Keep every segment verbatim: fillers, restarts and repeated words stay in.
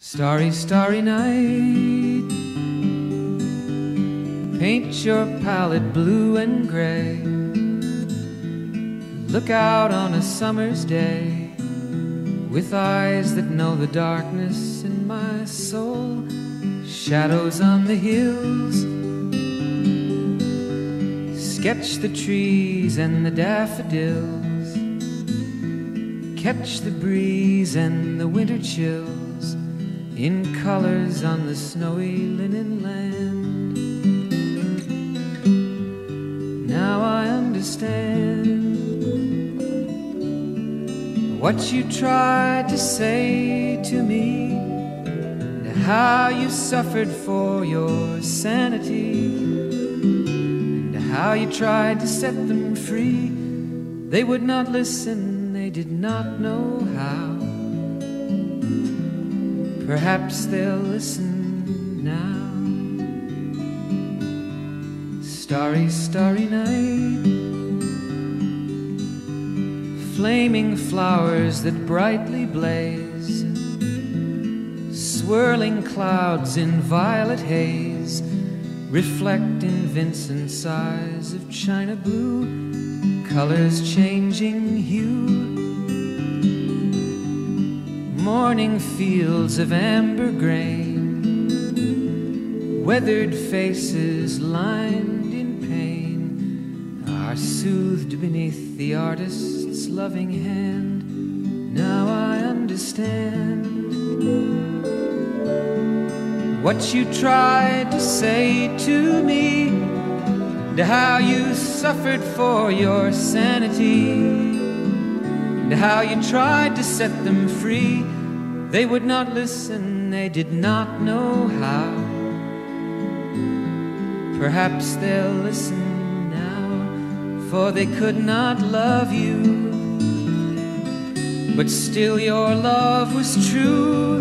Starry, starry night, paint your palette blue and gray. Look out on a summer's day with eyes that know the darkness in my soul. Shadows on the hills, sketch the trees and the daffodils, catch the breeze and the winter chills in colors on the snowy linen land. Now I understand what you tried to say to me, and how you suffered for your sanity, and how you tried to set them free. They would not listen, they did not know how. Perhaps they'll listen now. Starry, starry night, flaming flowers that brightly blaze, swirling clouds in violet haze, reflect in Vincent's eyes of china blue, colors changing hue. Morning fields of amber grain, weathered faces lined in pain, are soothed beneath the artist's loving hand. Now I understand what you tried to say to me, and how you suffered for your sanity, and how you tried to set them free. They would not listen, they did not know how. Perhaps they'll listen now, for they could not love you, but still your love was true.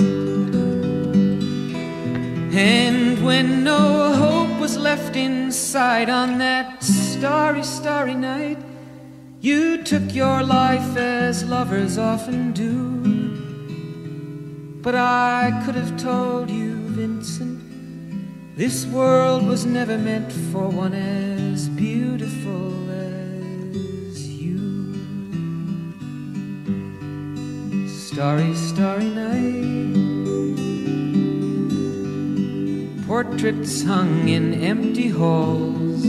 And when no hope was left inside on that starry, starry night, you took your life as lovers often do. But I could have told you, Vincent, this world was never meant for one as beautiful as you. Starry, starry night, portraits hung in empty halls,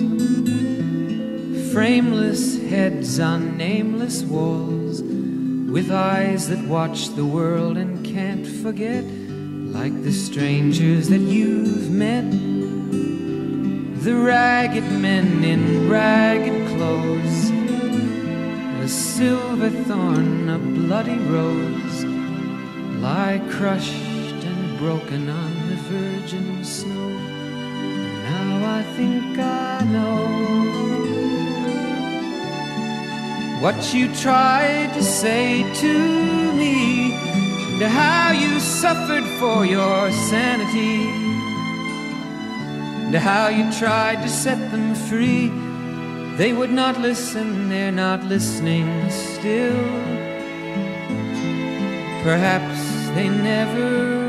frameless heads on nameless walls, with eyes that watch the world and can't forget, like the strangers that you've met, the ragged men in ragged clothes, a silver thorn, a bloody rose, lie crushed and broken on the virgin snow. And now I think I know what you tried to say to me, and how you suffered for your sanity, and how you tried to set them free. They would not listen, they're not listening still. Perhaps they never